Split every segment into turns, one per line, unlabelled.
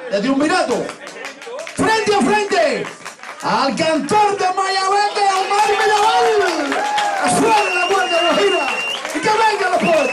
de Triunvirato, frente a frente al cantor de Mayabete, Omar Mirabal. ¡Suena la puerta de gira! ¡Y que venga los poetas!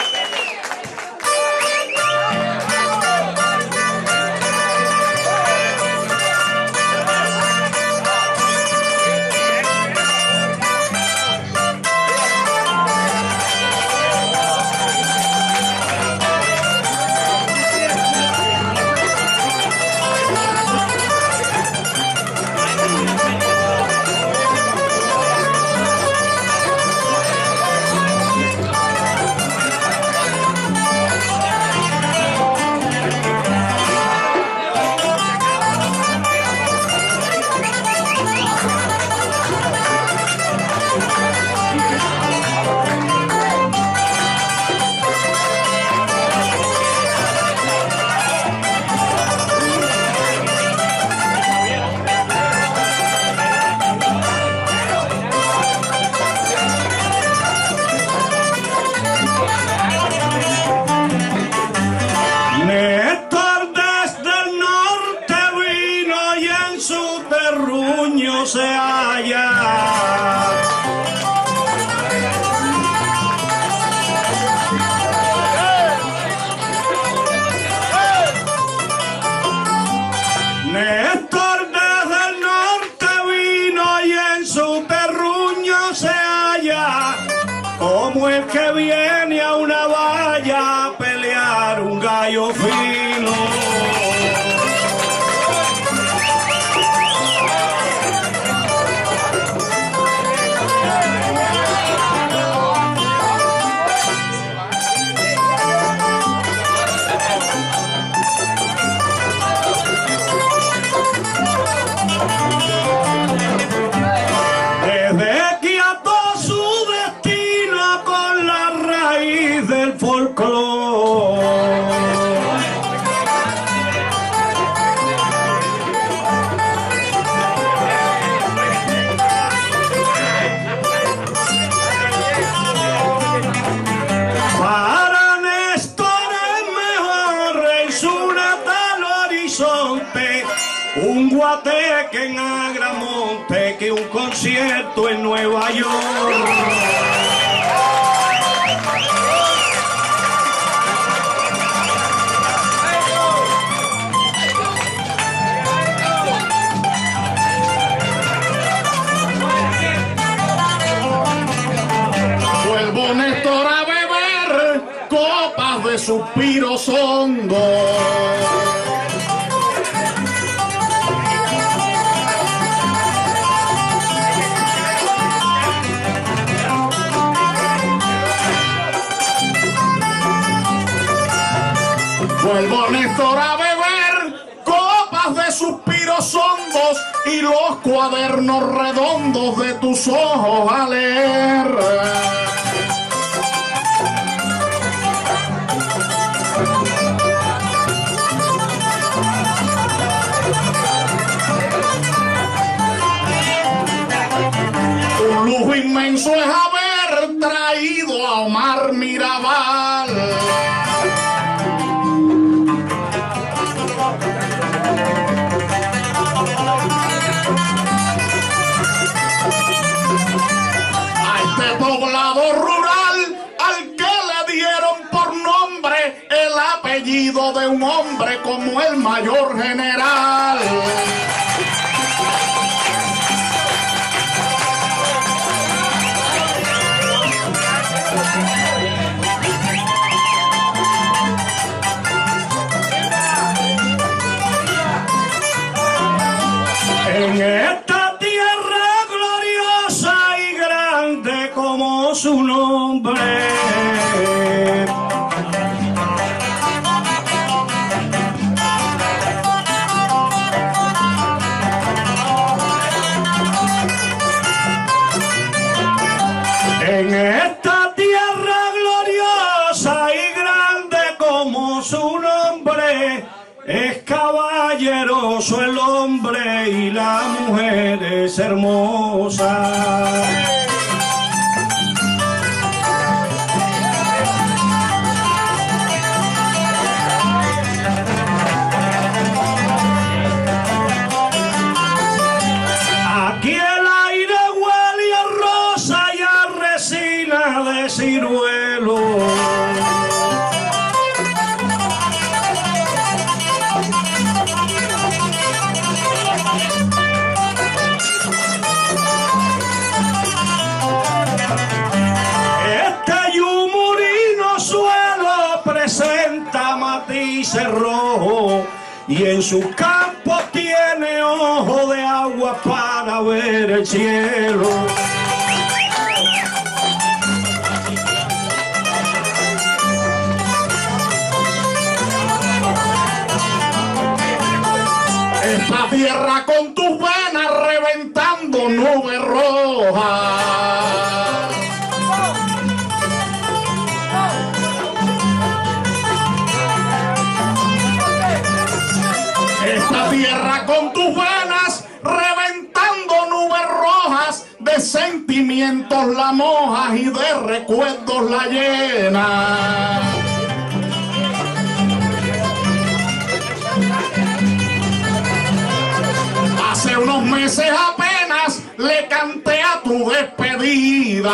Se halla. Néstor desde el norte vino y en su terruño se halla, como el que viene a una valla a pelear un gallo fino. Un guateque en Agramonte que un concierto en Nueva York.
Vuelvo Néstor a beber copas de suspiros hondos. Vuelvo Néstor a beber copas de suspiros hondos y los cuadernos redondos de tus ojos a leer. Un lujo inmenso es haber traído a Omar Mirabal. Poblado rural al que le dieron por nombre el apellido de un hombre como el mayor general.
En esta tierra gloriosa y grande como su nombre, en esta tierra gloriosa y grande como su nombre, es caballeroso el hombre y la mujer es hermosa. y cerrojo, y en sus campos tiene ojo de agua para ver el cielo.
Esta tierra con tus venas reventando nubes rojas. Esta tierra con tus venas reventando nubes rojas, de sentimientos la mojas y de recuerdos la llena. Hace unos meses apenas le canté a tu despedida.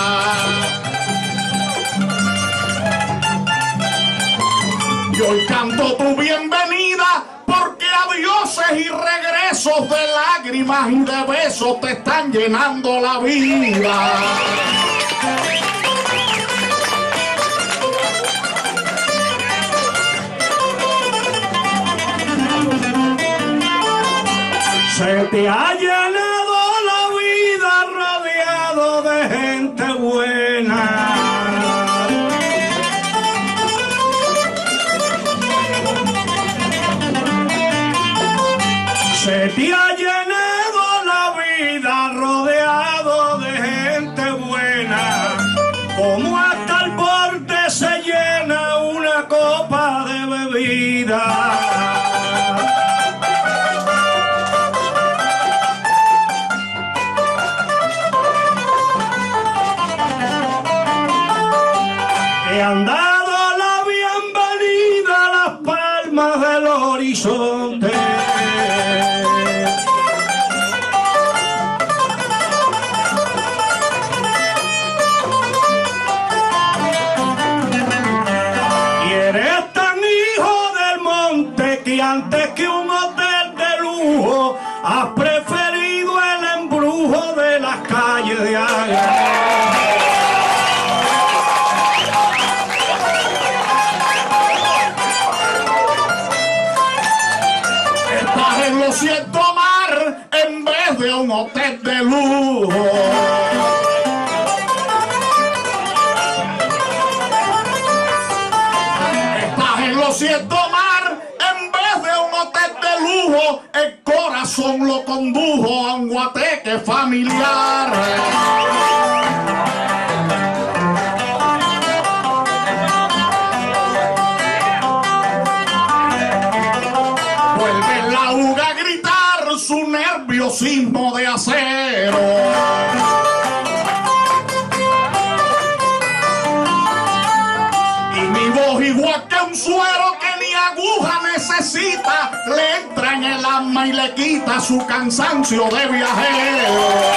Y hoy canto tu bienvenida, porque adioses y regresos de lágrimas y de besos te están llenando la vida.
Se te ha llenado la vida rodeado de gente buena. Se te ha llenado la vida rodeado de gente buena, como hasta el borde se llena una copa de bebida. Te han dado la bienvenida a las palmas del horizonte. Y eres tan hijo del monte que antes que un hotel de lujo has preferido el embrujo de las calles de Águila.
En lo siento mar en vez de un hotel de lujo. Estás en lo siento mar en vez de un hotel de lujo. El corazón lo condujo a un guateque familiar. Su nerviosismo de acero. Y mi voz, igual que un suero que ni aguja necesita, le entra en el alma y le quita su cansancio de viajero.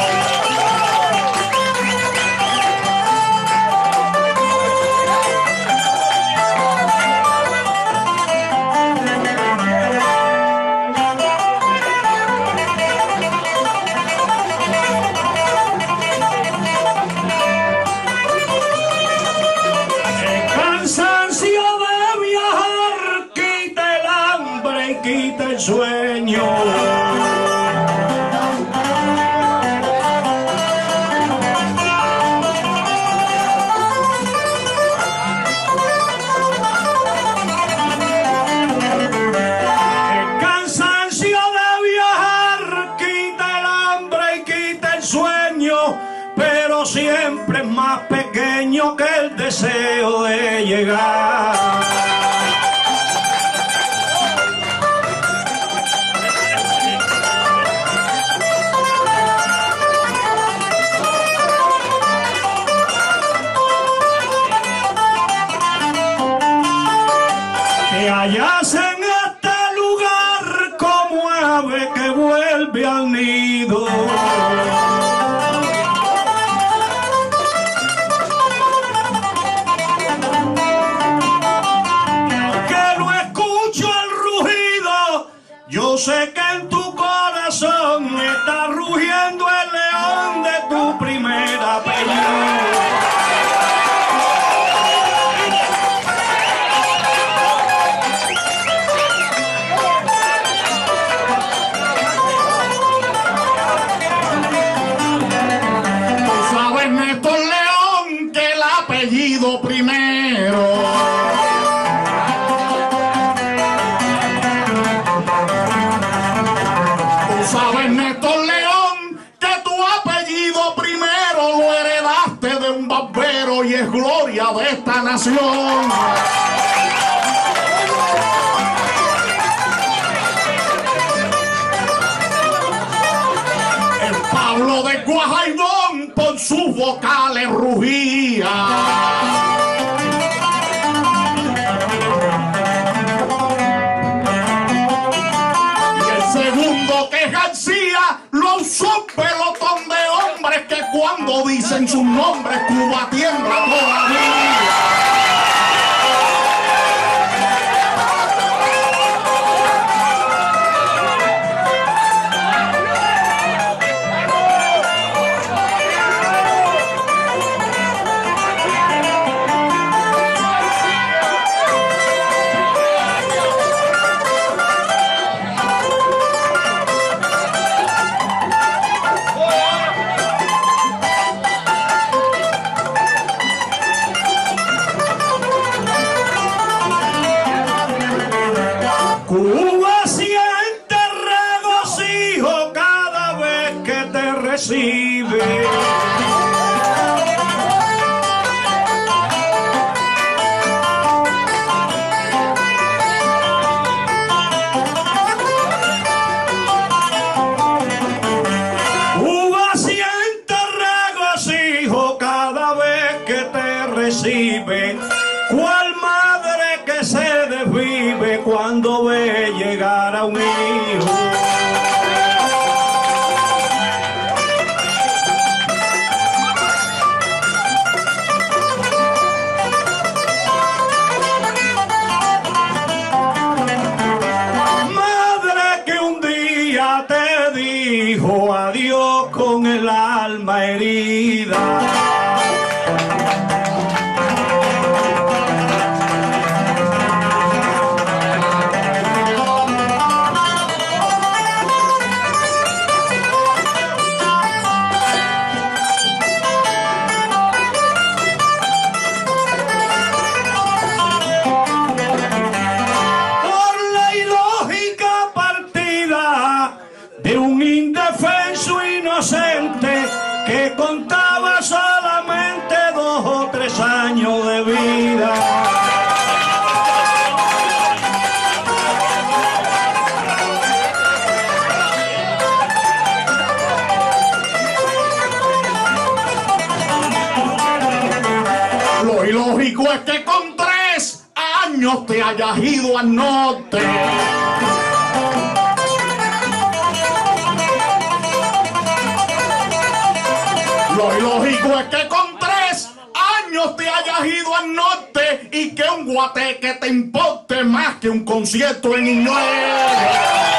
Quita el sueño. El cansancio de viajar quita el hambre y quita el sueño, pero siempre es más pequeño que el deseo de llegar. Hallas en este lugar como ave que vuelve al nido. Que no escucho el rugido, yo sé que en tu corazón está rugiendo el león de tu primera pelea.
vida de esta nación. El Pablo de Guajaibón por sus vocales rugía. García lo usó un pelotón de hombres que cuando dicen sus nombres Cuba tiembla todavía.
Cuba siente regocijo cada vez que te recibe. Cuba siente regocijo cada vez que te recibe. ¿Cuál madre que se desvive cuando ve llegar a un hijo? Madre que un día te dijo adiós con el alma herida. De un indefenso inocente que contaba solamente 2 o 3 años de vida.
Lo ilógico es que con 3 años te hayas ido al norte. Lo ilógico es que con 3 años te hayas ido al norte y que un guateque te importe más que un concierto en inglés.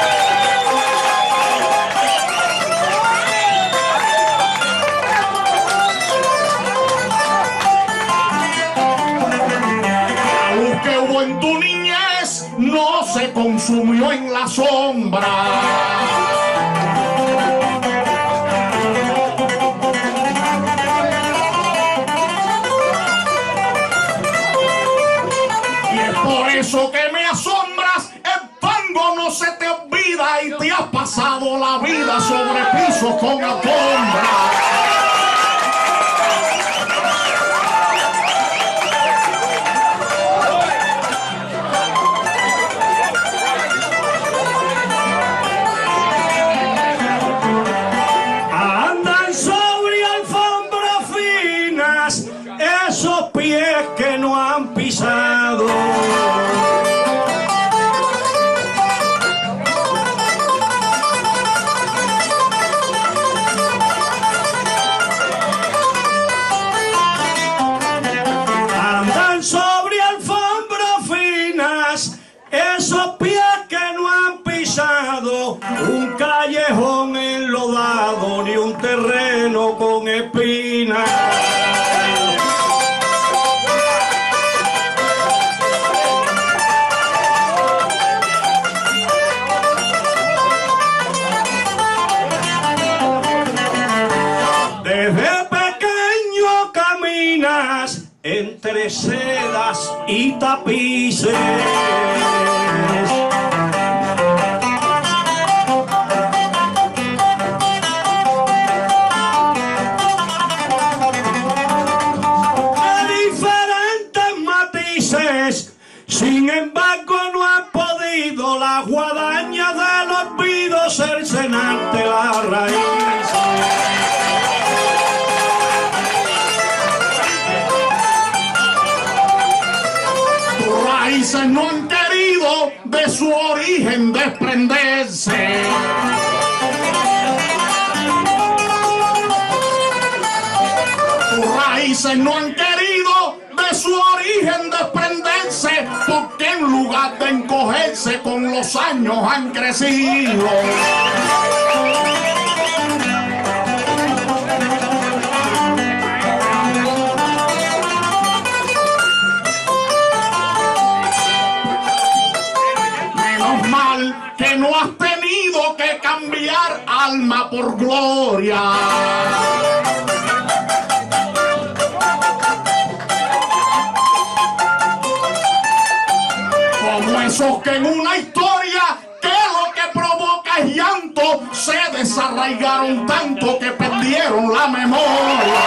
La luz que hubo en tu niñez no se consumió en la sombra. Por eso que me asombras, el tango no se te olvida y te has pasado la vida sobre pisos con alfombra.
Andan sobre alfombras finas esos pies que no han pisado. Andan sobre alfombras finas esos pies que no han pisado un callejón enlodado ni un terreno con espinas. Desde pequeño caminas entre sedas y tapices. La Sin embargo no han podido las guadañas del olvido cercenarte la raíz.
Tus raíces no han querido de su origen desprenderse. Tus raíces no han querido de su origen desprenderse, porque en lugar de encogerse con los años han crecido. Menos mal que no has tenido que cambiar alma por gloria. Como esos que en una historia que lo que provoca es llanto, se desarraigaron tanto que perdieron la memoria.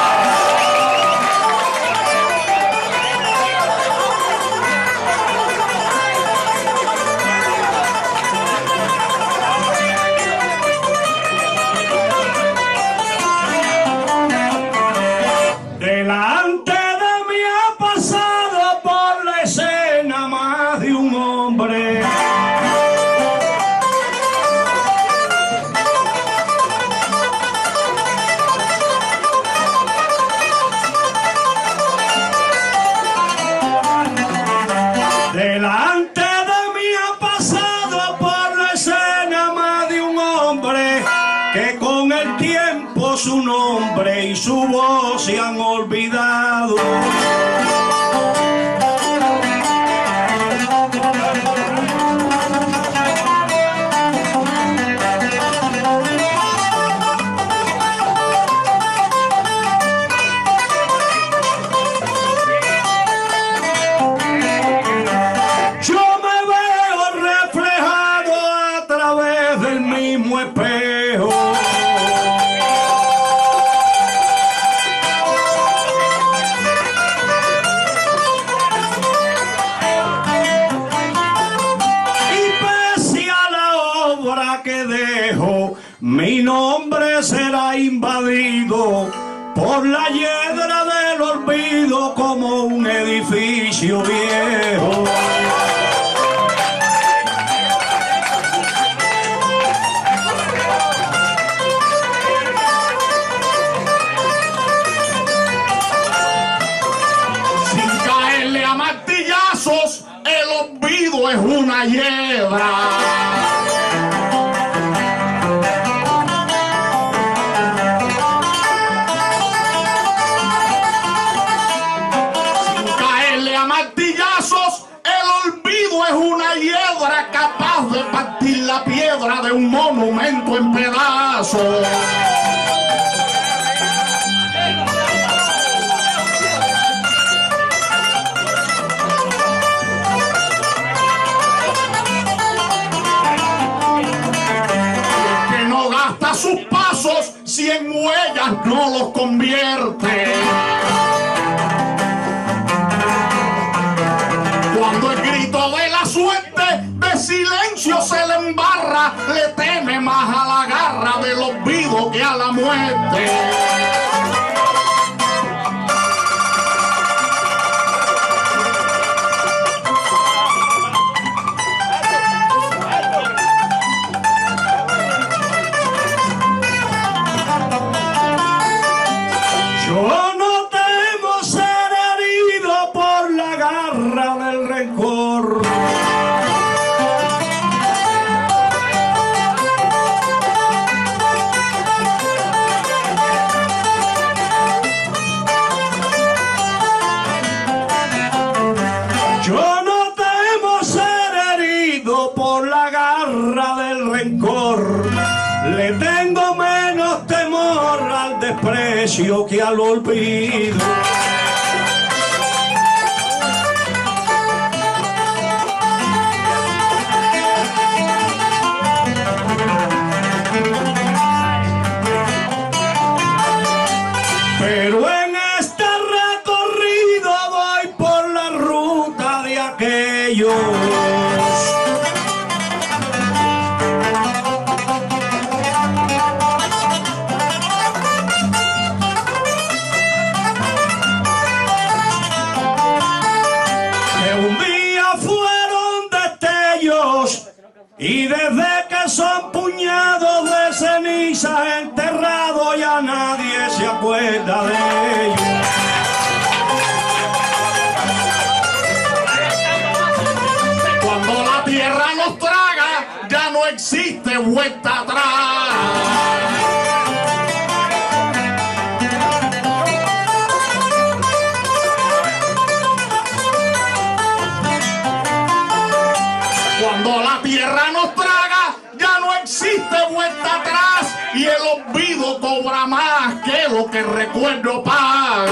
Delante de mí ha pasado por la escena más de un hombre. Delante de mí ha pasado por la escena más de un hombre que con el tiempo su nombre y su voz se han olvidado. Yo me veo reflejado a través del mismo espejo. Que dejo, mi nombre será invadido por la hiedra del olvido como un edificio viejo.
Sin caerle a martillazos, el olvido es una hiedra. El olvido es una hiedra capaz de partir la piedra de un monumento en pedazos. El que no gasta sus pasos, si en huellas no los convierte. Cuando el grito de la suerte de silencio se le embarra, le teme más a la garra del olvido que a la muerte.
Yo no temo ser herido por la garra del rencor. Yo no temo ser herido por la garra del rencor. Le tengo menos temor al desprecio que al olvido. Pero en este recorrido voy por la ruta de aquellos. Y desde que son puñados de ceniza enterrados ya nadie se acuerda de ellos.
Cuando la tierra nos traga ya no existe vuelta atrás. Cuando la tierra nos traga, ya no existe vuelta atrás y el olvido cobra más que lo que el recuerdo paga.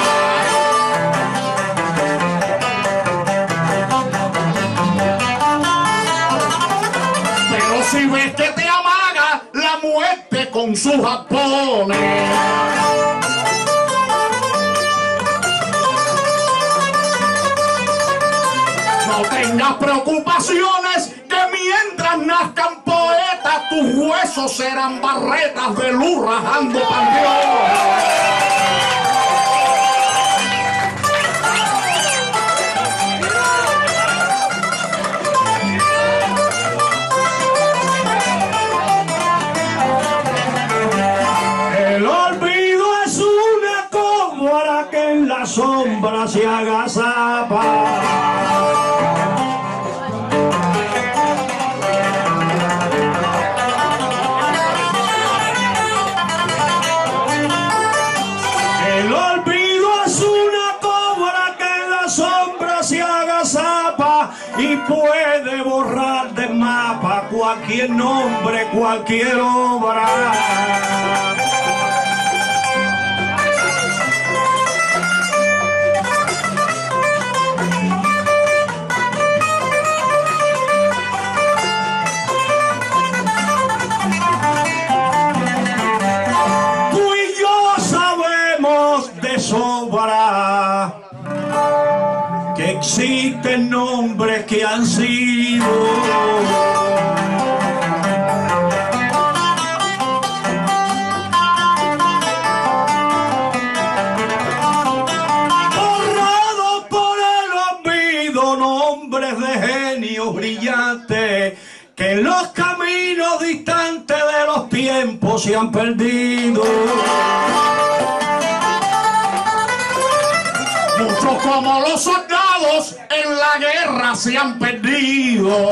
Pero si ves que te amaga la muerte con sus arpones, no tengas preocupaciones, que mientras nazcan poetas, tus huesos serán barretas de luz rajando panteones.
El olvido es una cómora que en la sombra se agazapa. Y puede borrar del mapa cualquier nombre, cualquier obra. Tú y yo sabemos de sobra que existen nombres que han sido borrados por el olvido, nombres de genios brillantes que en los caminos distantes de los tiempos se han perdido.
Muchos como los soldados en la guerra se han perdido.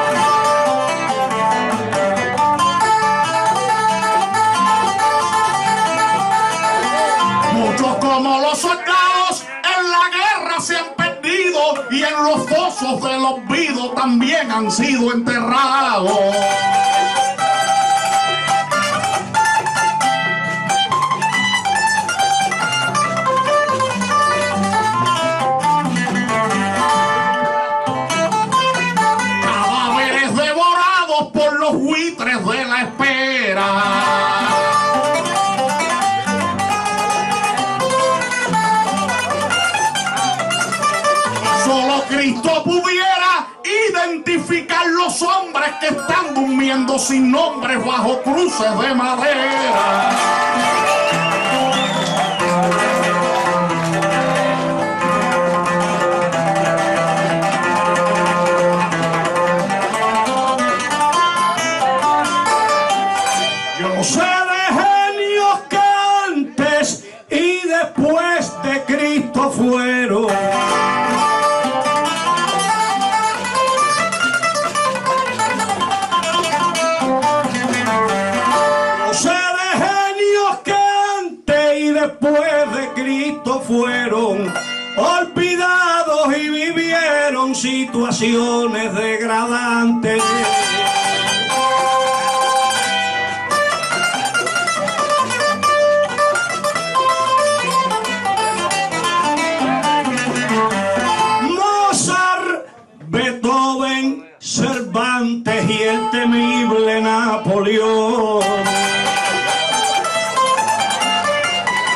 Muchos como los soldados en la guerra se han perdido y en los fosos del olvido también han sido enterrados. Buitres de la espera. Solo Cristo pudiera identificar los hombres que están durmiendo sin nombres bajo cruces de madera.
Yo sé de genios que antes y después de Cristo fueron. Yo sé de genios que antes y después de Cristo fueron olvidados y vivieron situaciones degradantes. Beethoven, Cervantes y el temible Napoleón.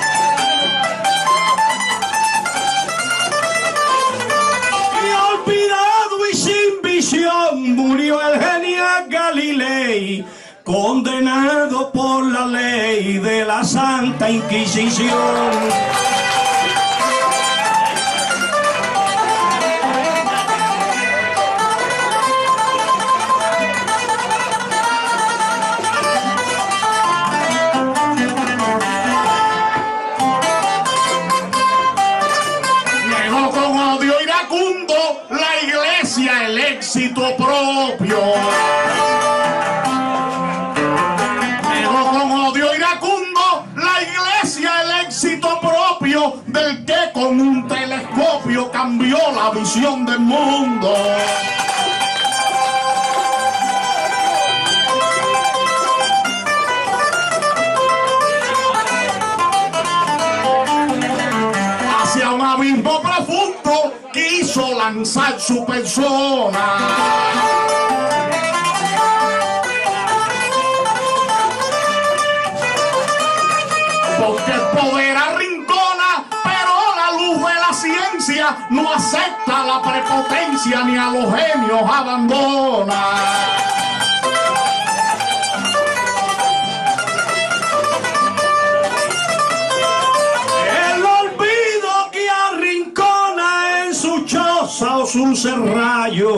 Y olvidar rey, condenado por la ley de la Santa Inquisición.
El éxito propio. Negó con odio iracundo la iglesia el éxito propio del que con un telescopio cambió la visión del mundo. Hacia un abismo profundo quiso lanzar su persona. Porque el poder arrincona, pero la luz de la ciencia no acepta la prepotencia ni a los genios abandona.
O su serrallo,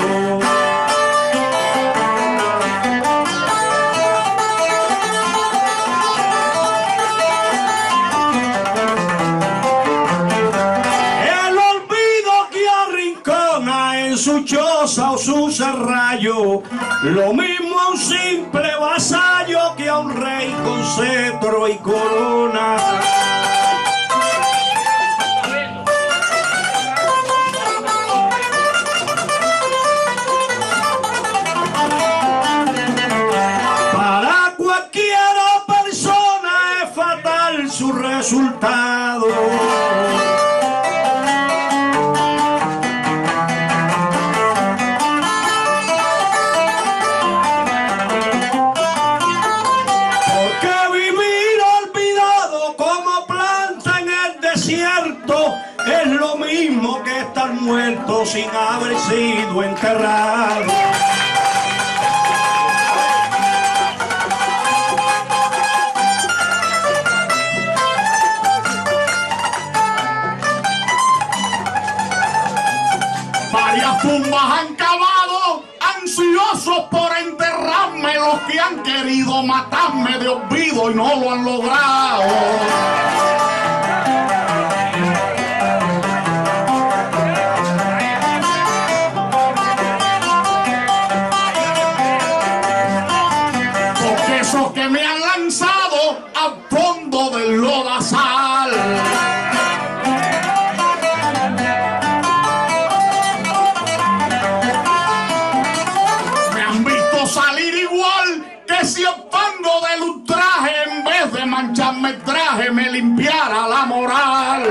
el olvido que arrincona en su choza o su serrallo, lo mismo a un simple vasallo que a un rey con cetro y corona. Su resultado. Porque vivir olvidado como planta en el desierto es lo mismo que estar muerto sin haber sido enterrado. Varias tumbas han cavado, ansiosos por enterrarme, los que han querido matarme de olvido y no lo han logrado. Porque esos que me han lanzado al fondo del lodazal. Salir igual que si el fango del ultraje en vez de mancharme el traje me limpiara la moral.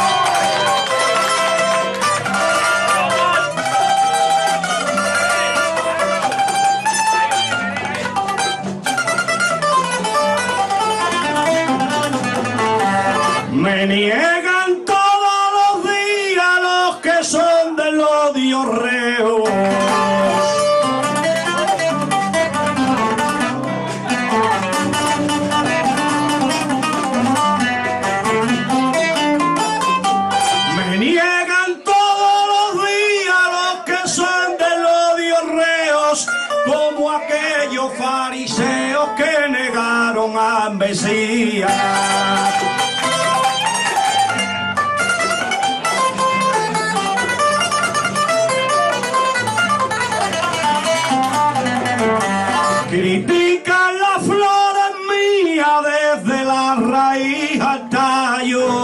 Me niegan todos los días los que son del odio reo. Como aquellos fariseos que negaron al Mesías. Critican las flores mías desde la raíz al tallo.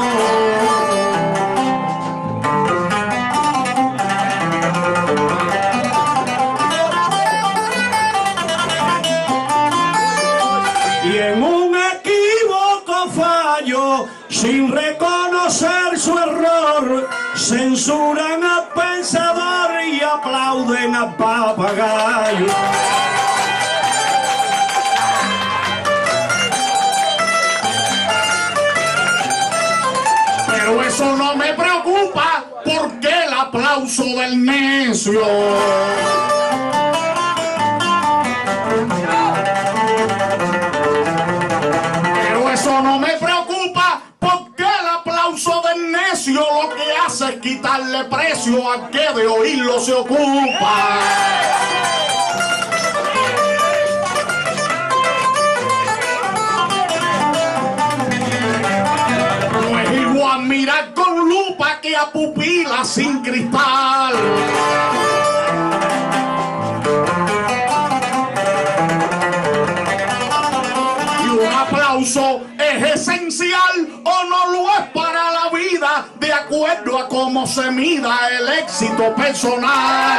Y en un equívoco fallo, sin reconocer su error, censuran al pensador y aplauden al papagayo. Pero eso no me preocupa, porque el aplauso del necio
quitarle precio a que de oírlo se ocupa. No es igual mirar con lupa que a pupila sin cristal. ¿Es esencial o no lo es para la vida? De acuerdo a cómo se mida el éxito personal.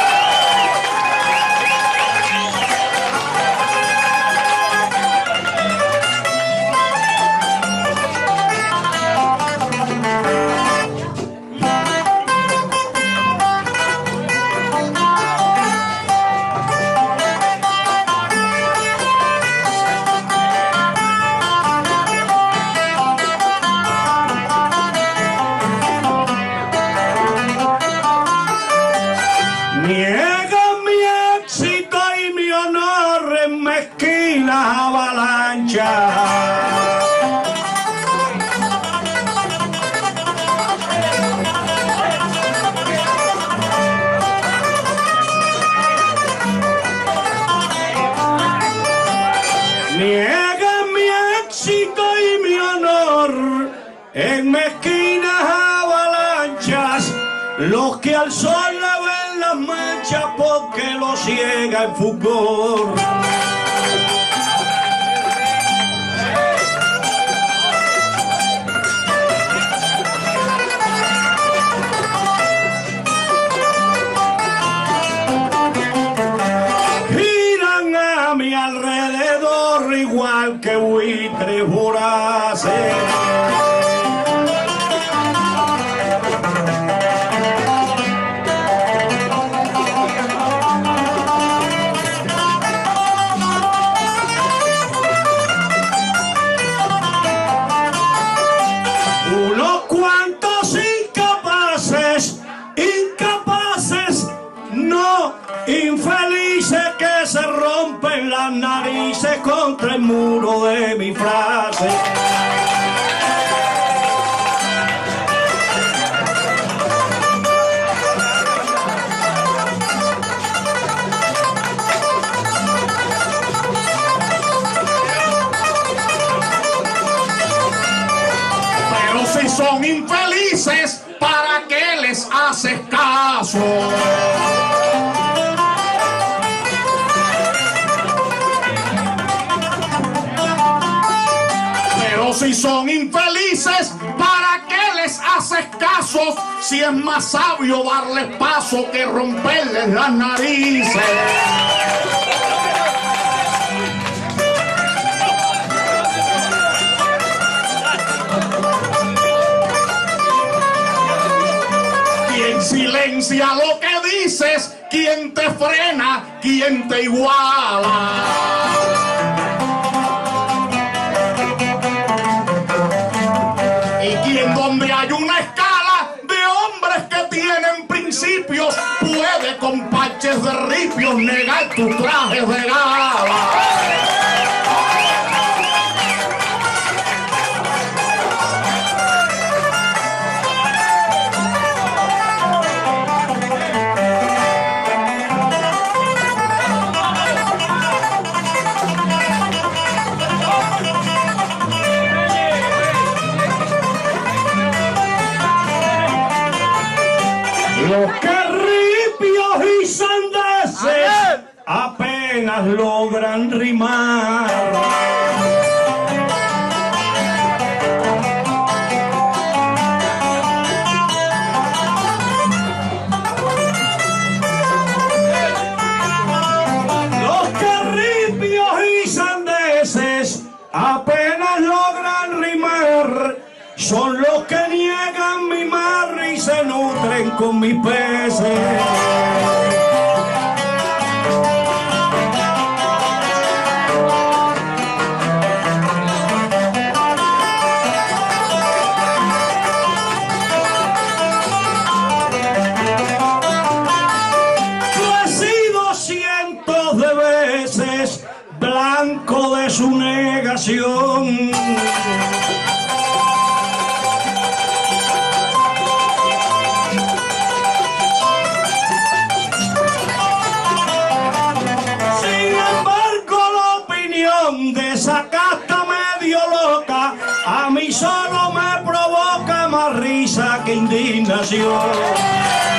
Niegan mi éxito y mi honor en mezquinas avalanchas. Los que al sol le ven las manchas porque lo ciega el fulgor. Igual que buitres voraces. Unos cuantos incapaces, no infelices que se rompen las narices contra el muro de mi frase.
Pero si son infelices, ¿para qué les haces caso? Si son infelices, ¿para qué les haces caso? Si es más sabio darles paso que romperles las narices. ¿Quién silencia lo que dices? ¿Quién te frena? ¿Quién te iguala? Donde hay una escala de hombres que tienen principios, puede con parches de ripios negar tus trajes de gala.
Los carripios y sandeces apenas logran rimar. Los carripios y sandeces apenas logran rimar. Son los que niegan mi mar y se nutren con mis peces. Yo he sido cientos de veces blanco de su negación. indignación.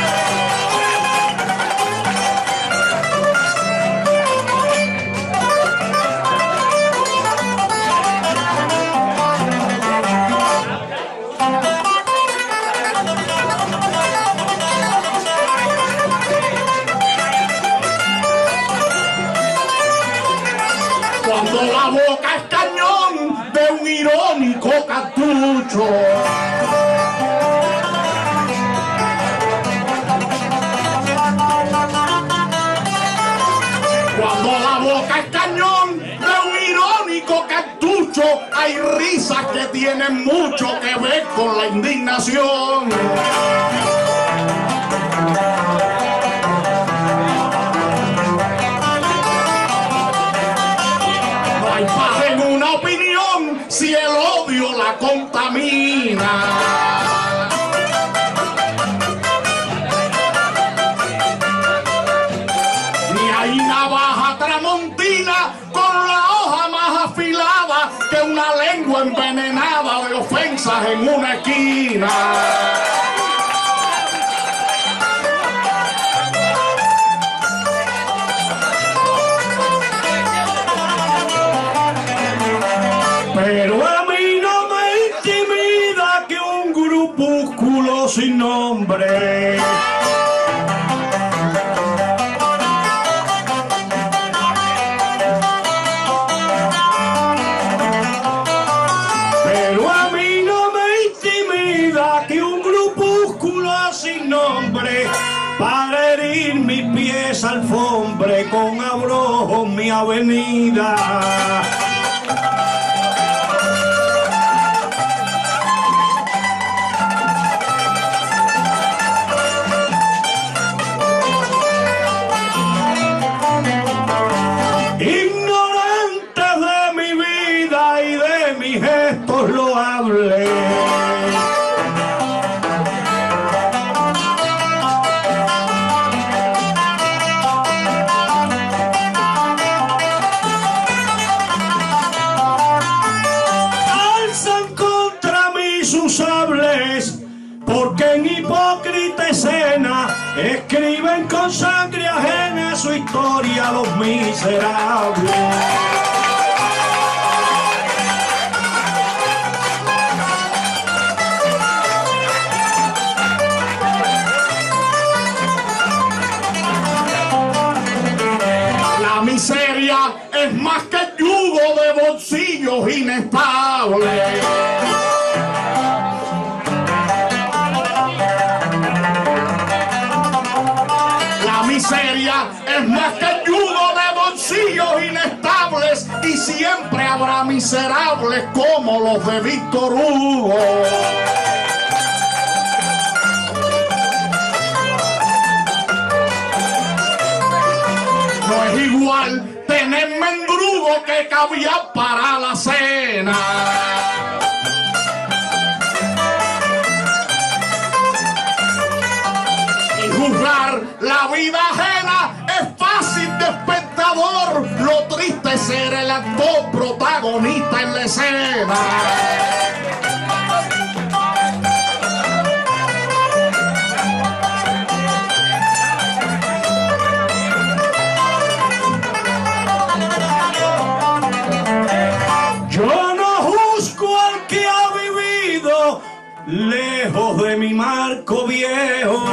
Cuando la boca es cañón de un irónico cartucho. Cuando la boca es cañón de un irónico cartucho, hay risas que tienen mucho que ver con la indignación. No hay paz en una opinión si el odio la contamina. Ni hay navaja tramontina con la hoja más afilada que una lengua envenenada de ofensas en una esquina.
Pero a mí no me intimida que un grupúsculo sin nombre para herir mis pies alfombre con abrojo mi avenida. Ignorantes de mi vida y de mis gestos loables, porque en hipócrita escena escriben con sangre ajena su historia los miserables.
La miseria es más que yugo de bolsillos inestables. La miseria es más que yugo de bolsillos inestables y siempre habrá miserables como los de Víctor Hugo. No es igual tener mendrugo que caviar para la cena. Juzgar la vida ajena es fácil de espectador, lo triste es ser el actor protagonista en la escena.
Yo no juzgo al que ha vivido lejos de mi marco viejo.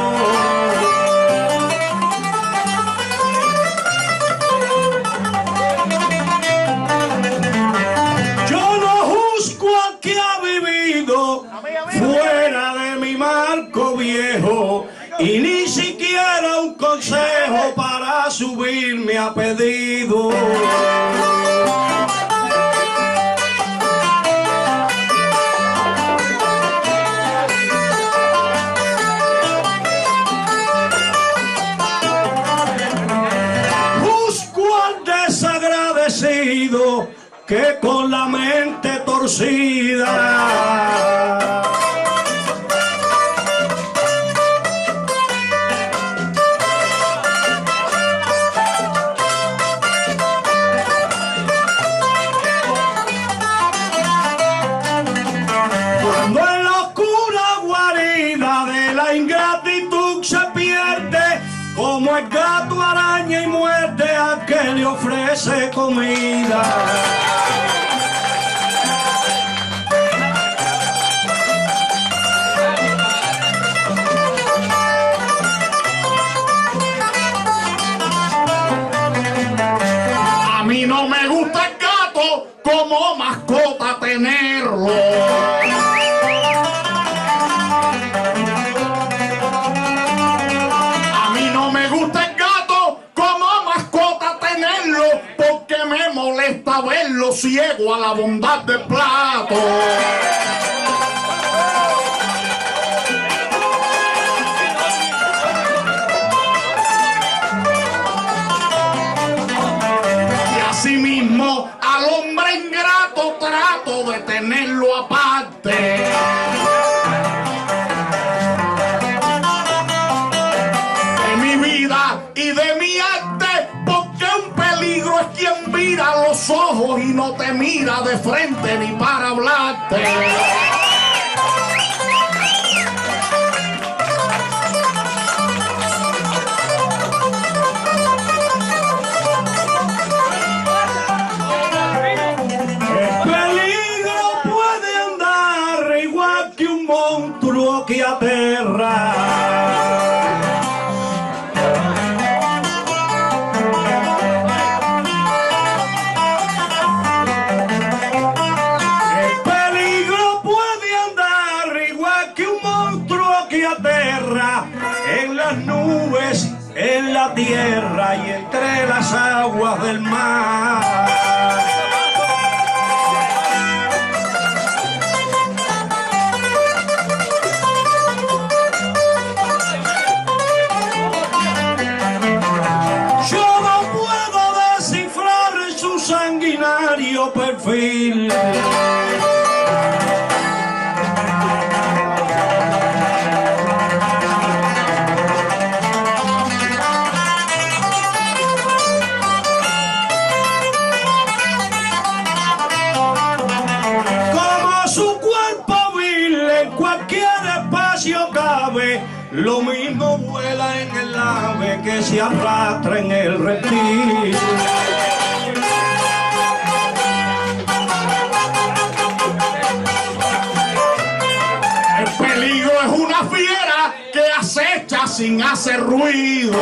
Yo no juzgo al que ha vivido fuera de mi marco viejo y ni siquiera un consejo para subirme a pedido. Que con la mente torcida cuando en la oscura guarida de Como el gato araña y muerde a que le ofrece comida.
A mí no me gusta el gato como mascota tenerlo. A mí no me gusta el gato como mascota tenerlo, porque me molesta verlo ciego a la bondad del plato. Asimismo, al hombre ingrato trato de tenerlo aparte. De mi vida y de mi arte, porque un peligro es quien mira los ojos y no te mira de frente ni para hablarte.
Que aterra. El peligro puede andar igual que un monstruo que aterra en las nubes, en la tierra y entre las aguas del mar. Sanguinario perfil. Como su cuerpo vil en cualquier espacio cabe, lo mismo vuela en el ave que se arrastra en el reptil.
Que acecha sin hacer ruido.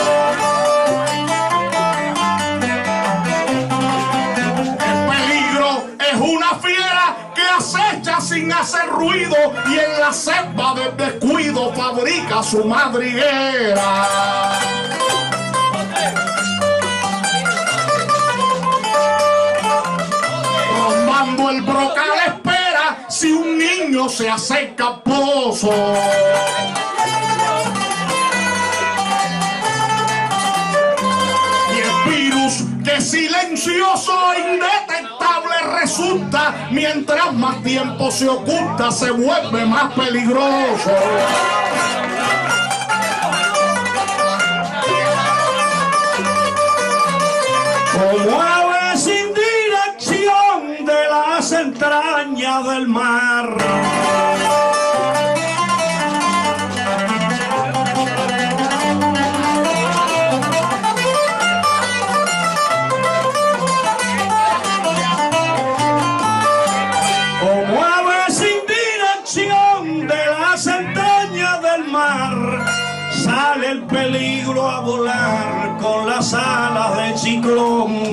El peligro es una fiera que acecha sin hacer ruido y en la selva del descuido fabrica su madriguera. Rombando el brocal espera si un niño se acerca al pozo. Que silencioso e indetectable resulta, mientras más tiempo se oculta, se vuelve más peligroso.
Como ave sin dirección de las entrañas del mar. Sale el peligro a volar con las alas del ciclón.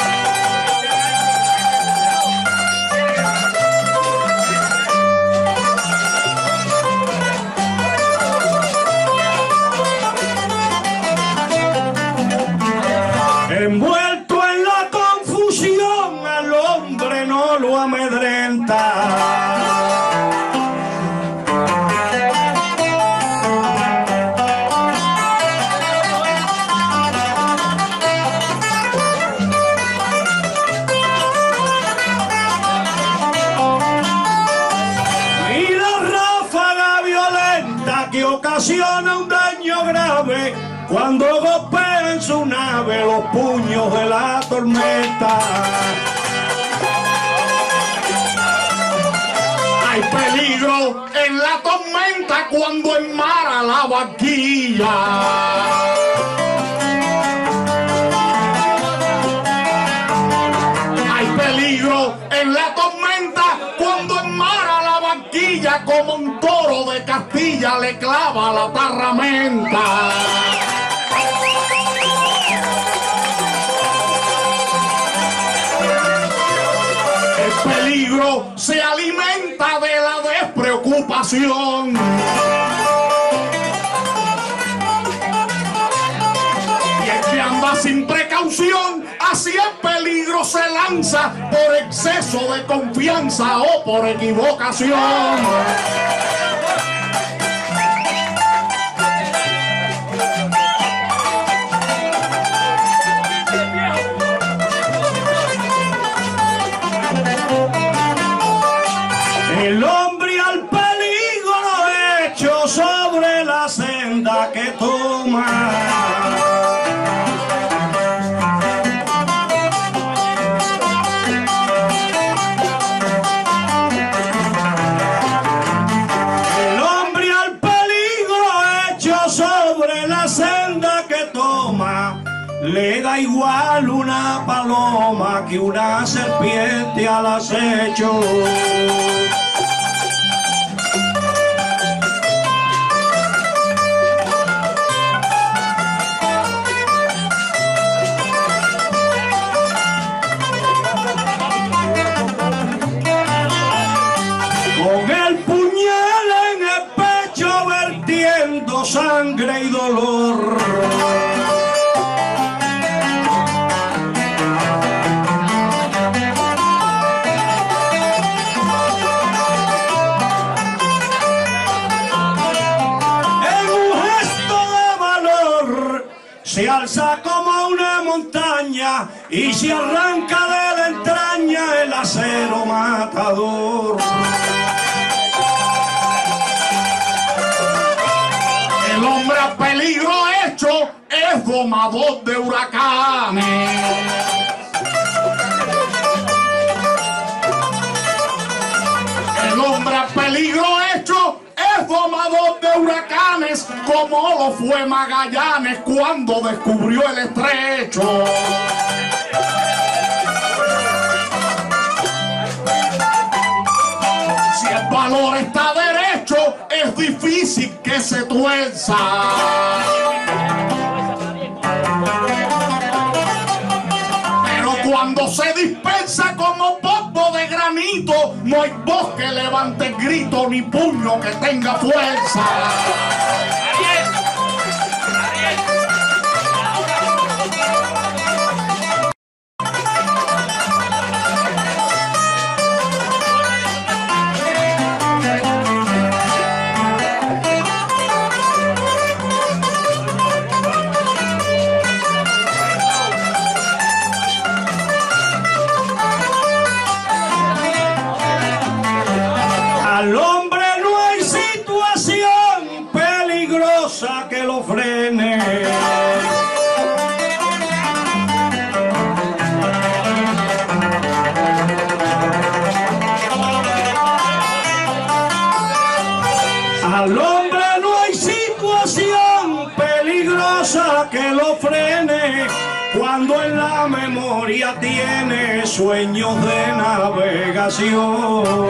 Envuelto en la confusión, al hombre no lo amedrenta. Ocasiona un daño grave cuando golpea en su nave los puños de la tormenta.
Hay peligro en la tormenta cuando enmara la barquilla. la tormenta cuando en mar a la barquilla como un toro de Castilla le clava la tarramenta. El peligro se alimenta de la despreocupación. Y el que anda sin precaución hacia el peligro se lanza por exceso de confianza o por equivocación.
El hombre al peligro hecho sobre la senda que toma. El hombre al peligro hecho sobre la senda que toma. Le da igual una paloma que una serpiente al acecho. Con el puñal en el pecho vertiendo sangre y dolor. En un gesto de valor se alza como una montaña y se arranca de la entraña el acero matador.
El hombre a peligro hecho es domador de huracanes. El hombre a peligro hecho es domador de huracanes, como lo fue Magallanes cuando descubrió el estrecho. Si el valor está derecho, es difícil que se tuerza. Pero cuando se dispersa como polvo de granito, no hay voz que levante el grito ni puño que tenga fuerza.
Al hombre no hay situación peligrosa que lo frene. Al hombre no hay situación peligrosa que lo frene cuando en la memoria tiene sueños de navegación.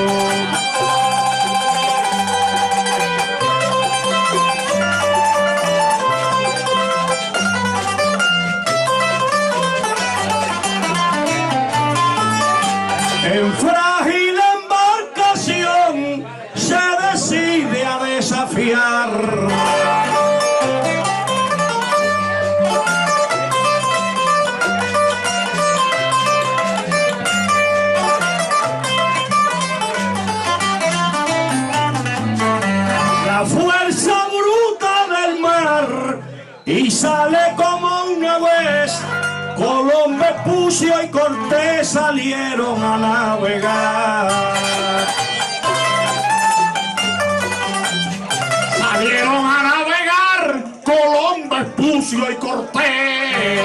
En frágil embarcación se decide a desafiar. La fuerza bruta del mar y sale como una vez. Colón, Vespucio y Cortés salieron a navegar.
Salieron a navegar Colón, Vespucio y Cortés.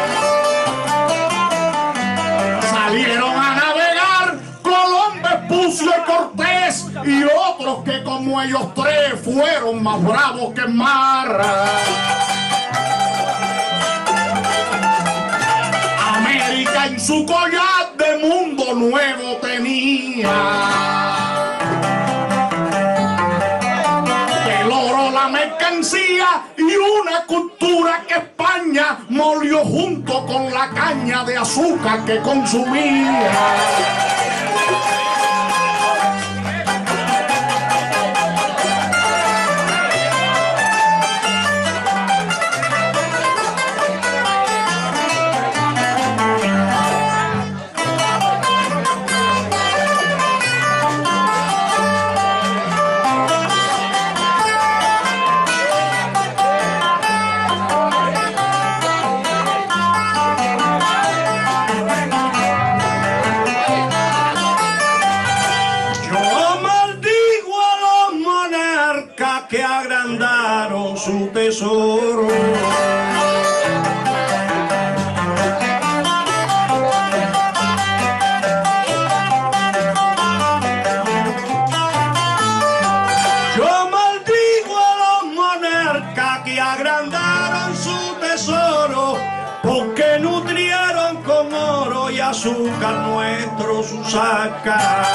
Salieron a navegar Colón, Vespucio y Cortés y otros que como ellos tres fueron más bravos que el mar. América en su collar de mundo todo nuevo tenía. El oro, la mercancía y una cultura que España molió junto con la caña de azúcar que consumía.
Que agrandaron su tesoro. Yo maldigo a los monarcas que agrandaron su tesoro, porque nutrieron con oro y azúcar nuestro sus arcas.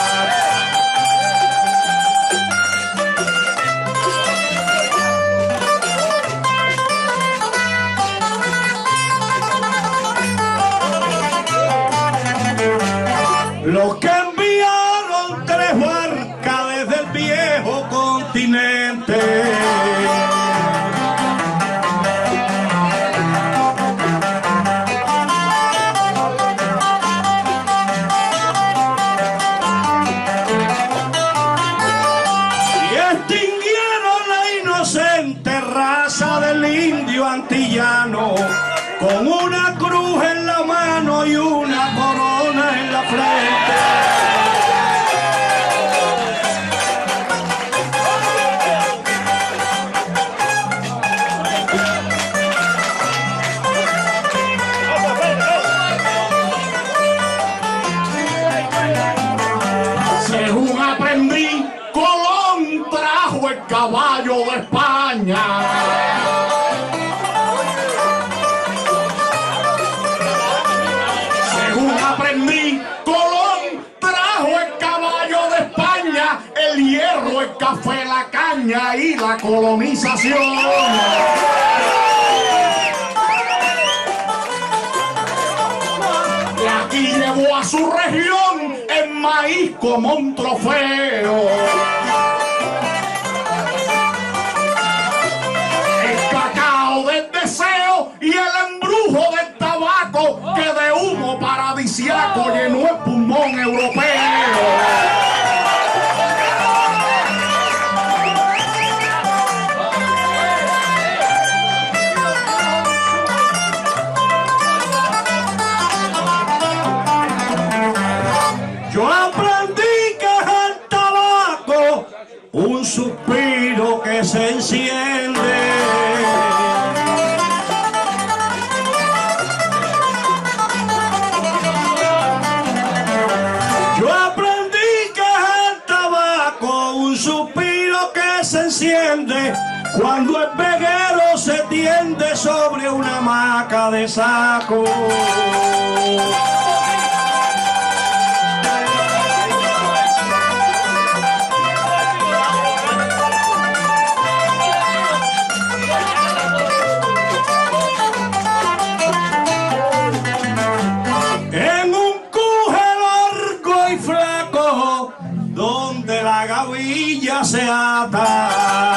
Los que enviaron 3 barcas desde el viejo continente. Y extinguieron la inocente raza del indio antillano, con una cruz en la mano y una corona en la frente.
Según aprendí, Colón trajo el caballo de España. Aprendí, Colón trajo el caballo de España, el hierro, el café, la caña y la colonización. Y aquí llevó a su región el maíz como un trofeo. El cacao del deseo y el embrujo del tabaco que de humo paradisiaco llenó el pulmón europeo.
Yo aprendí que es el tabaco un suspiro que se enciende. Yo aprendí que es el tabaco un suspiro que se enciende cuando el veguero se tiende sobre una hamaca de saco. En un cuje largo y flaco donde la gavilla se ata.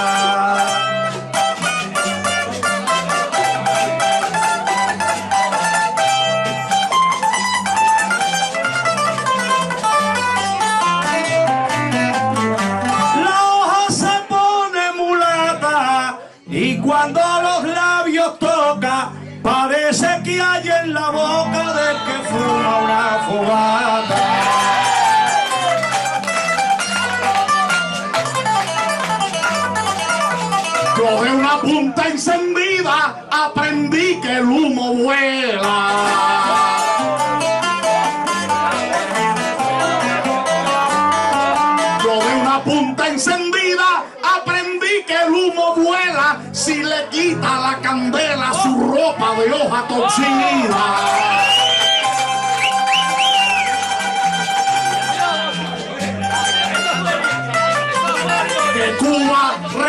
Y cuando los labios toca, parece que hay en la boca del que fuma una fogata.
Yo de una punta encendida aprendí que el humo vuela. Yo de una punta encendida aprendí que el humo vuela si le quita la candela a su ropa de hoja torcida.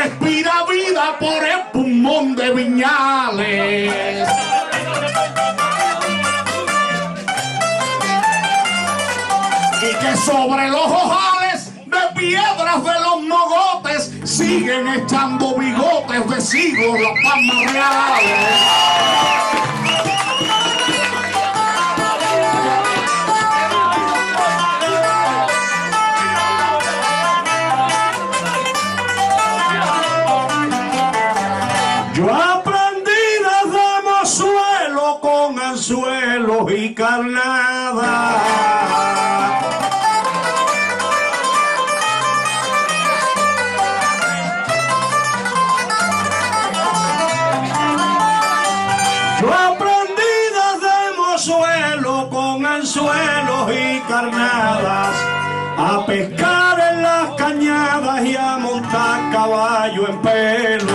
respira vida por el pulmón de Viñales. Y que sobre los ojales de piedras de los mogotes siguen echando bigotes de siglos las palmas reales.
Yo aprendí desde Mozuelo con anzuelos y carnadas. Yo aprendí desde Mozuelo con anzuelos y carnadas a pescar en las cañadas y a montar caballo en pelo.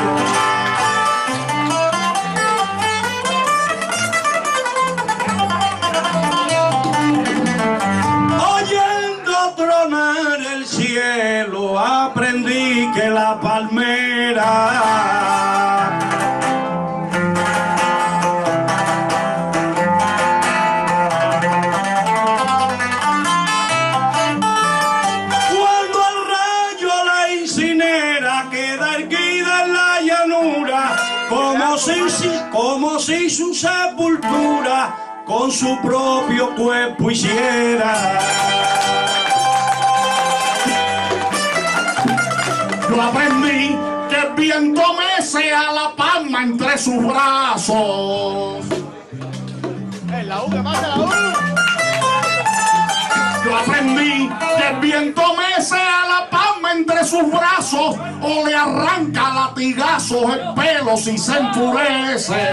Oyendo tronar el cielo aprendí que la palmera como si su sepultura con su propio cuerpo hiciera.
Yo aprendí que el viento mece a la palma entre sus brazos.
La U, que mata la U.
Yo aprendí que el viento mece a la palma entre sus brazos o le arranca latigazos el pelo si se enfurece.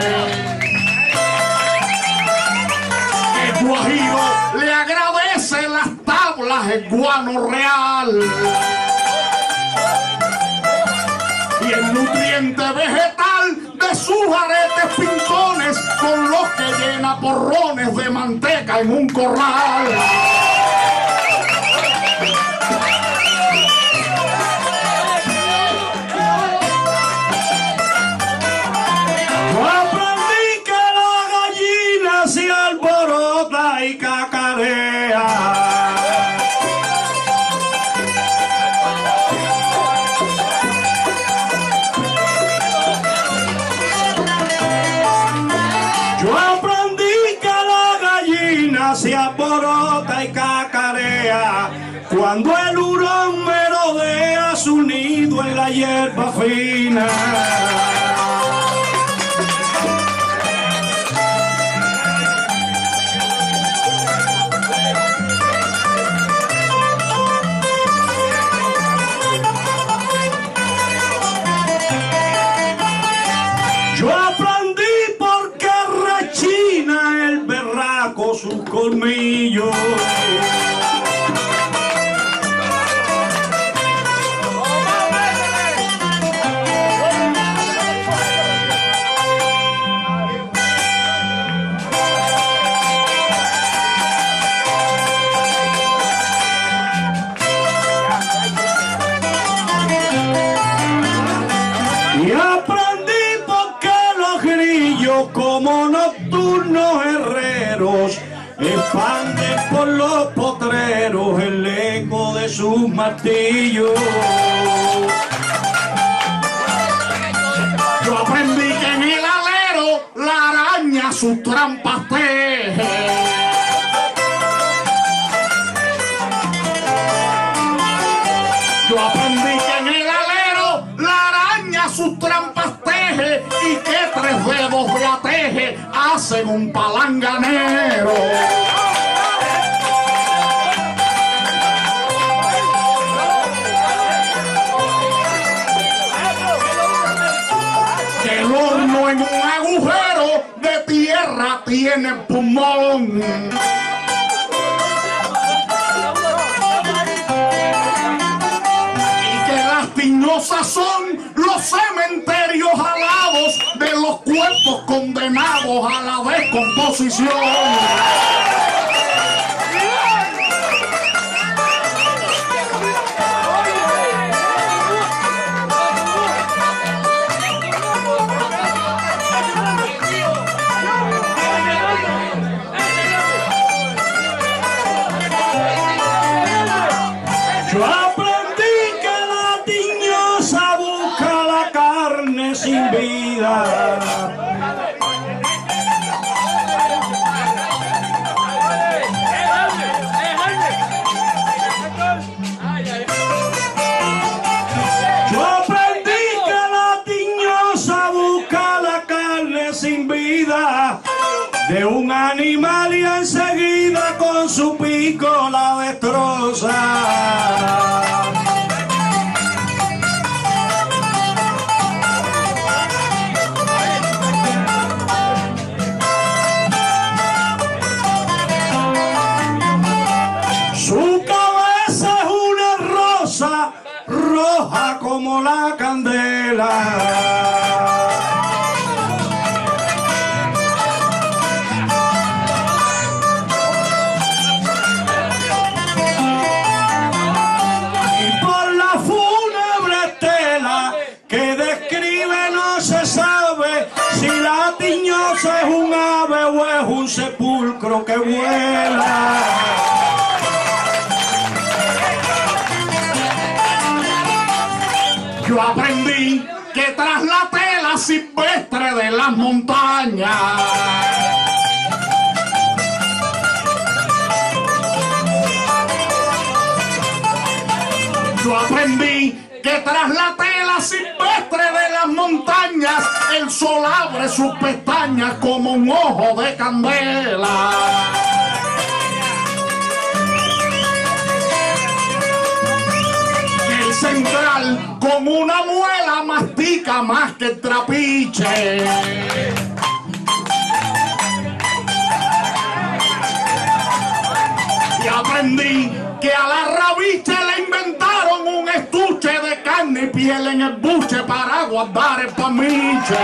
El guajiro le agradece las tablas el guano real y el nutriente vegetal de sus aretes pintones con los que llena porrones de manteca en un corral.
Yo aprendí que la gallina se alborota y cacarea. Yo aprendí que la gallina se alborota y cacarea cuando el hurón merodea su nido en la hierba fina. Yo aprendí por qué rechina el berraco sus colmillos. Y aprendí por qué los grillos como nocturnos herreros expanden por los potreros el eco de sus martillos.
Yo aprendí que en el alero la araña sus trampas teje. Yo aprendí que en el alero la araña sus trampas teje y que tres dedos de ateje hacen un palanganero. Que el horno en un agujero de tierra tiene pulmón. Lastiñosas son los cementerios alados de los cuerpos condenados a la descomposición.
vida de un animal y enseguida con su pico la destroza. Su cabeza es una rosa roja como la candela. Es un ave o es un sepulcro que vuela.
Yo aprendí que tras la tela silvestre de las montañas yo aprendí que tras la tela silvestre de las montañas el sol abre sus pestañas como un ojo de candela. Que el central con una muela mastica más que el trapiche. Y aprendí que a la rabiche le inventaron un estuche de carne y piel en el buche para guardar el pamiche.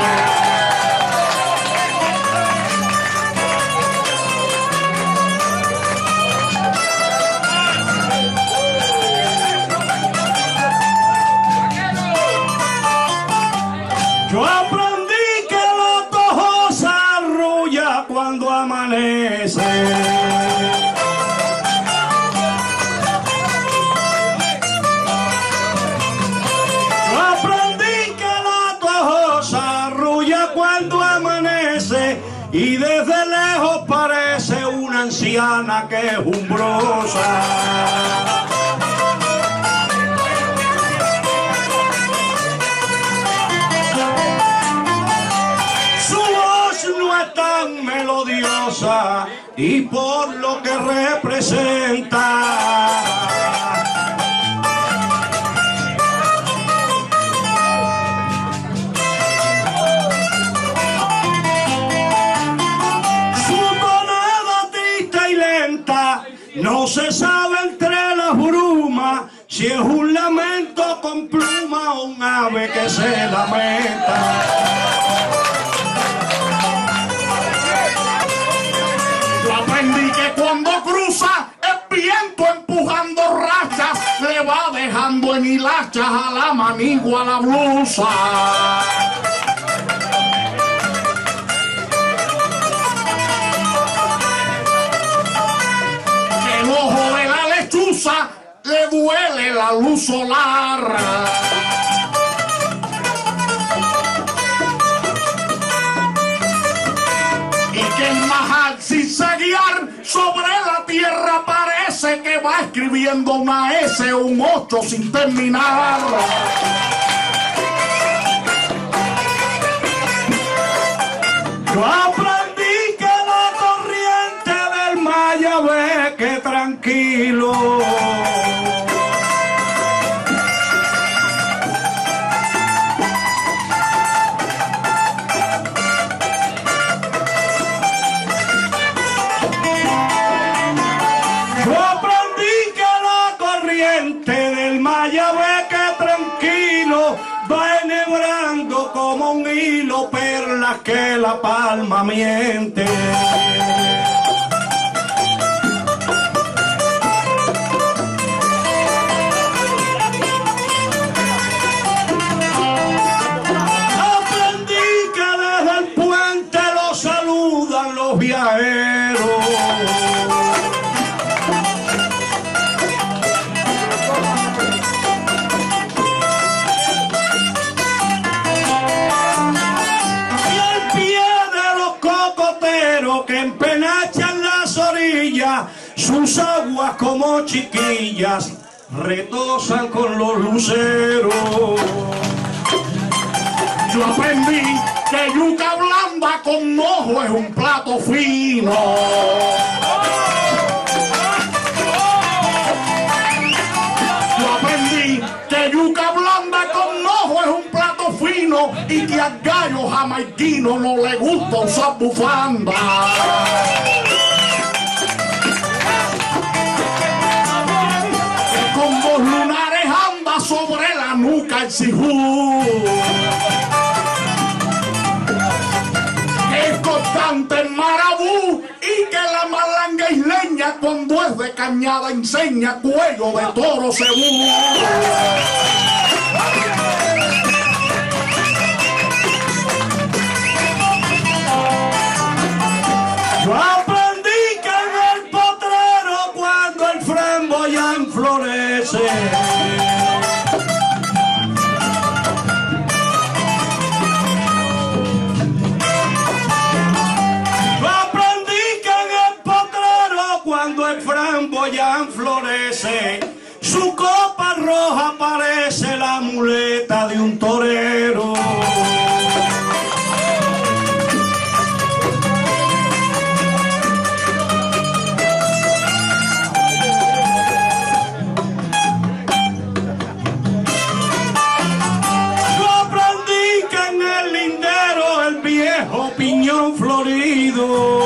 Yo aprendí que la tojosa arrulla cuando amanece. Y desde lejos parece una anciana quejumbrosa. Su voz no es tan melodiosa y por lo que representa no se sabe entre las brumas si es un lamento con pluma o un ave que se lamenta.
Yo aprendí que cuando cruza el viento empujando rachas le va dejando en hilachas a la manigua la blusa. Le duele la luz solar. Y que el Mahal sin guiar sobre la tierra parece que va escribiendo una S o un 8 sin terminar.
Yo aprendí que la corriente del Mayabeque tranquilo va enhebrando como un hilo perlas que la palma miente. Aprendí que desde el puente lo saludan los viajeros. Que empenachan las orillas, sus aguas como chiquillas retosan con los luceros.
Yo aprendí que yuca blanda con mojo es un plato fino. Yo aprendí que yuca blanda con mojo es un plato fino y que al gallo jamaiquino no le gusta usar bufanda. Que con dos lunares anda sobre la nuca el sijú. Es constante en marabú y que la malanga isleña cuando es de cañada enseña cuello de toro cebú.
Yo aprendí que en el potrero cuando el framboyán florece, framboyán florece, su copa roja parece la muleta de un torero. Yo aprendí que en el lindero el viejo piñón florido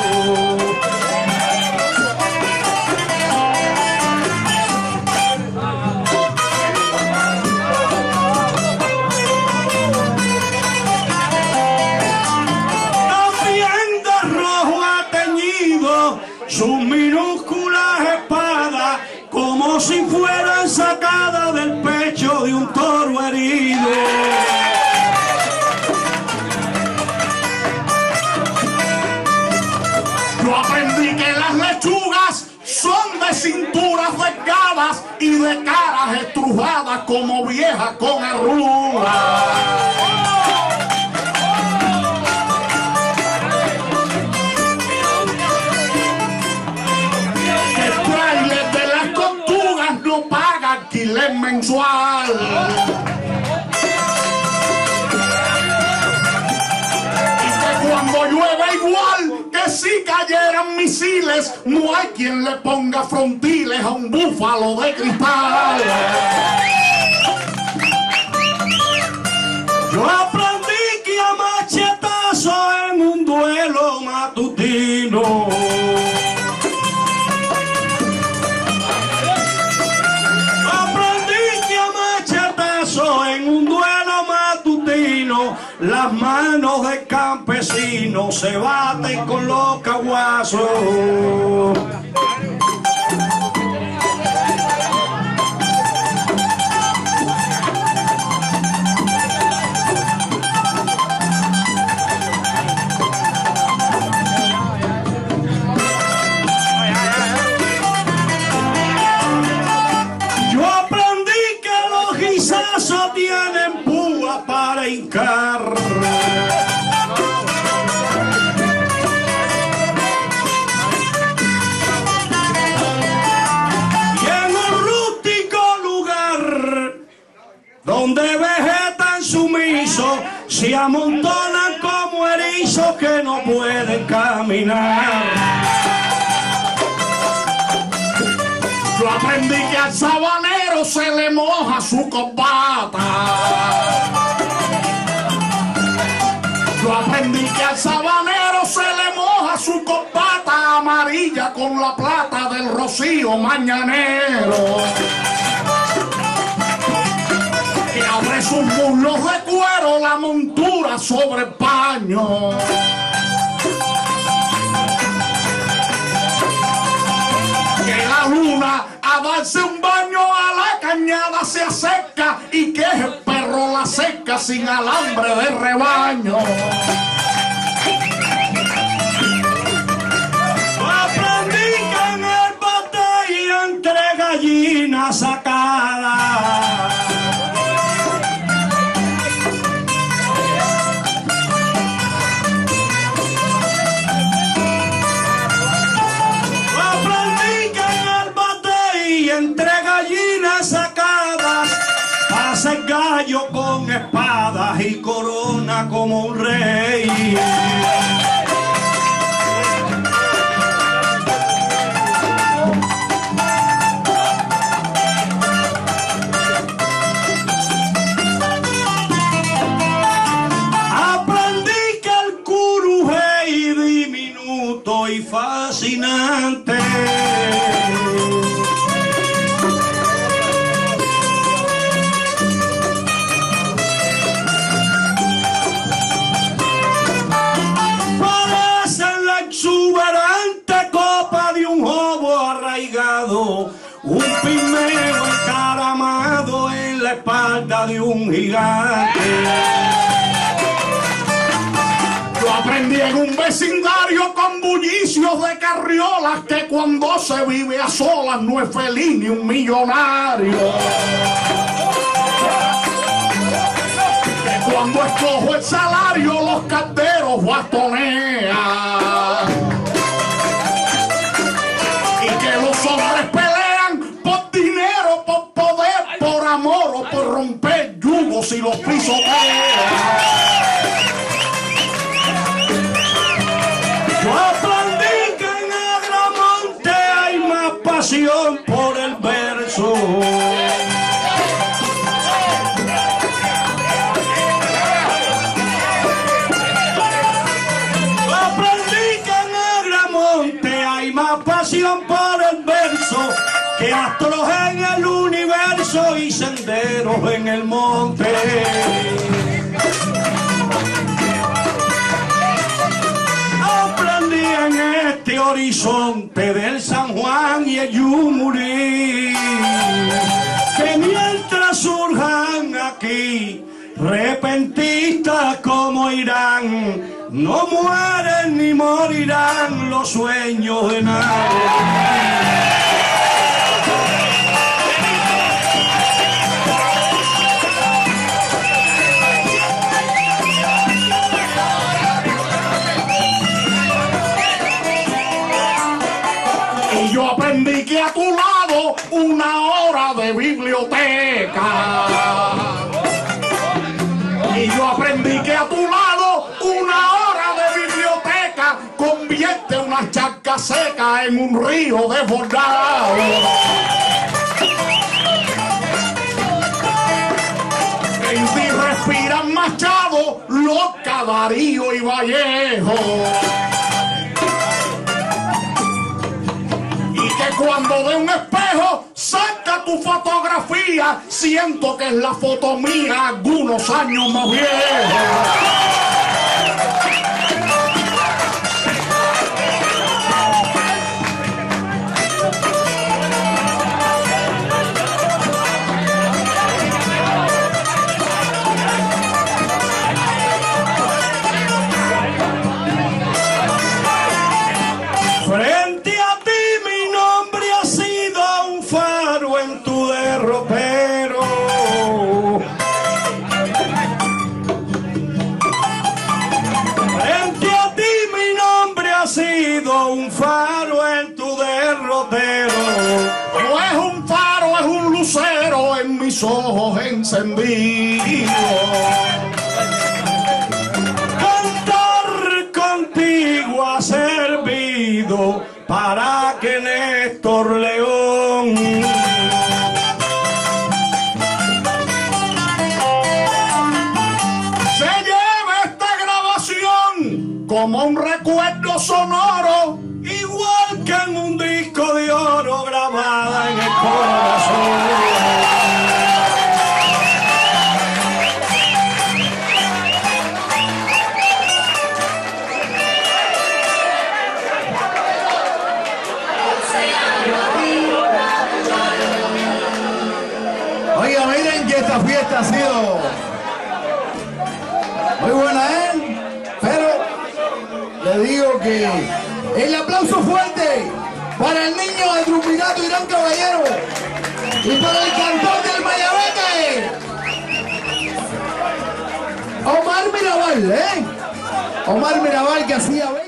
sus minúsculas espadas como si fueran sacadas del pecho de un toro herido.
Yo aprendí que las lechugas son de cinturas delgadas y de caras estrujadas como viejas con arrugas. Alquiler mensual. Y que cuando llueve igual que si cayeran misiles, no hay quien le ponga frontiles a un búfalo de cristal.
Yo aprendí que a machetazo en un duelo matutino las manos del campesino se baten con los caguazos. Yo aprendí que los guisazos tienen púa para hincar. Donde vegetan sumisos, se amontonan como erizos que no pueden caminar.
Yo aprendí que al sabanero se le moja su corbata. Yo aprendí que al sabanero se le moja su corbata amarilla con la plata del rocío mañanero. Que abre sus muslos de cuero la montura sobre el paño. Que la luna a darse un baño a la cañada se acerca y que es el perro la seca sin alambre de rebaño.
Aprendí que en el batalla entre gallinas sacadas entre gallinas sacadas hace gallo caballo con espadas y corona como un rey. Aprendí que el curujey diminuto y fascinante un pigmeo encaramado en la espalda de un gigante.
Yo aprendí en un vecindario con bullicios de carriolas que cuando se vive a solas no es feliz ni un millonario. Que cuando escojo el salario los carteros bastonean. Los hombres pelean por dinero, por poder, por amor o por romper yugos y los pisotean.
Yo aprendí que en Agramonte hay más pasión por el verso. Yo aprendí que en Agramonte hay más pasión por el verso que astros en el universo y senderos en el monte. Aprendí en este horizonte del San Juan y el Yumurí que mientras surjan aquí repentistas como Irán, no mueren ni morirán los sueños de nadie.
Y yo aprendí que a tu lado una hora de biblioteca. Y yo aprendí que a tu lado una hora de biblioteca convierte una charca seca en un río desbordado. En ti respiran Machado, Lorca, Darío y Vallejo. Y que cuando de un espejo saca tu fotografía, siento que es la foto mía algunos años más vieja.
Un faro en tu derrotero.
No es un faro, es un lucero en mis ojos encendidos.
Cantar contigo ha servido para que Néstor León
se lleve esta grabación como un recuerdo sonoro,
igual que en un disco de oro grabada en el corazón.
Oiga, miren que esta fiesta ha sido muy buena, ¿eh? Pero le digo que el aplauso fuerte para el niño de Trupinato Irán Caballero y para el cantor del Mayabeque, Omar Mirabal, ¿eh? Omar Mirabal, que hacía